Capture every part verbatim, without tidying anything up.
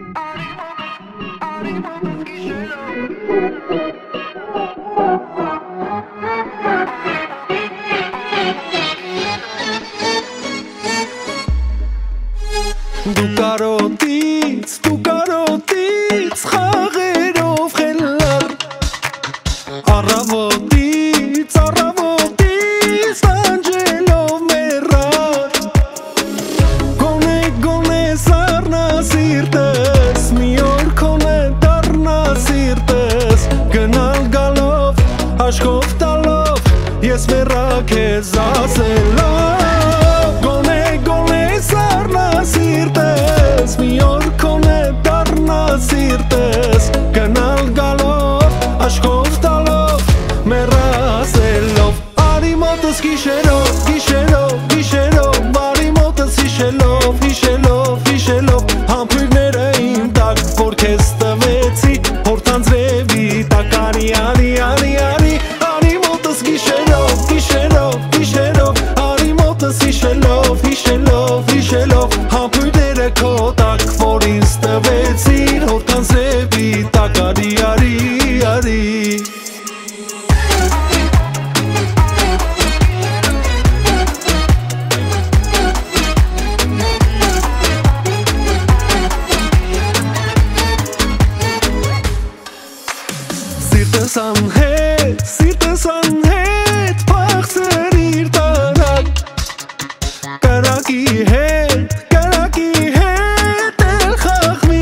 Դու կարոտից, դու կարոտից խաղերով խելար Առավոտից, առավոտից անջելով մեռար Գոնե, գոնե սառնա սիրտս, մի օր քոնե դառնա սիրտս Գնալ գալով, աչքով տալով, ես մեռա քեզ ասելով Գոնե, գոնե սառնա սիրտս, մի օր քոնե դառնա սիրտս Գնալ գալով, աչքով տալով, մեռասելով Արի մոտս գիշերով, գիշերով, գիշերով Արի մոտս հիշելով, հիշելով, հիշելով Համբույրները իմ տակ, որ քեզ տվեցի Հորթանձրևի տակ, արի, արի, արի, արի Արի մոտս գիշերով, գիշերով, գիշերով Արի մոտս հիշելով, հիշելով, հիշելով Համբույրները քո տակ, որ ինձ տվեցին Հորթանձրևի տակ, արի, արի, արի Սիրտս անհետ, սիրտս անհետ Պաղցր իր տարակ Կրակի հետ, կրակի հետ Էլ խաղմի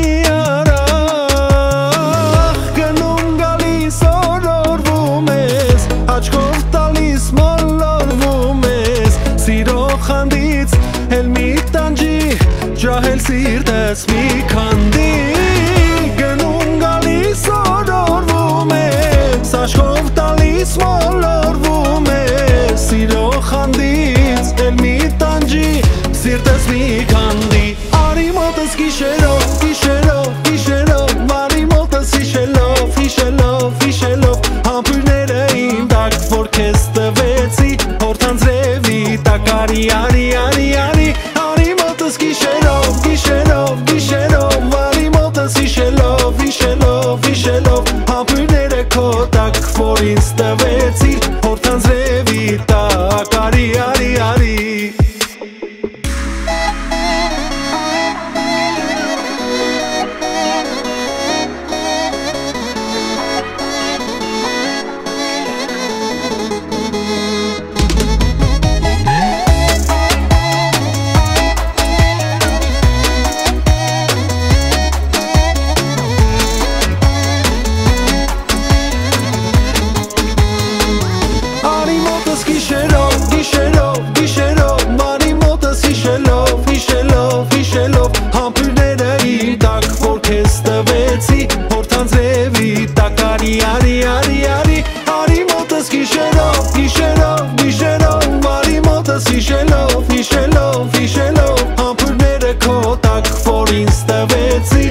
արախ Գնում գալիս օրորվում ես Աչքով տալիս մոլորվում ես Սիրո խանդից էլ մի տանջի Ջահել սիրտս մի քանդի Գնում գալիս օրորվում ես Աչքով տալիս մոլորվում ես Սիրո խանդից էլ մի տանջի Սիրտս մի քանդի Արի մոտս գիշերով, գիշերով, գիշերով Արի մոտս հիշելով, հիշելով, հիշելով Համբույրները իմ տակ, որ քեզ տվեցի Հորթանձրևի տակ, արի, արի, արի, արի Արի մոտս գիշերով, գիշերով, գիշերով Արի մոտս հիշելով, հիշելով, հիշելով Համբույրները քո տակ, որ ինձ տվեցի Հորթանձրևի տակ, արի, արի, արի Գիշերով, գիշերով, գիշերով Մարի մոտս հիշելով, հիշելով, հիշելով Համբույրները իր տակ, որ քեզ տվեցի Հորթանձրևի տակ, արի, արի, արի, արի Արի մոտս գիշերով, գիշերով, գիշերով Մարի մոտս հիշելով, հիշելով, հիշելով Համբույրները քո տակ, որ ինձ տվեցի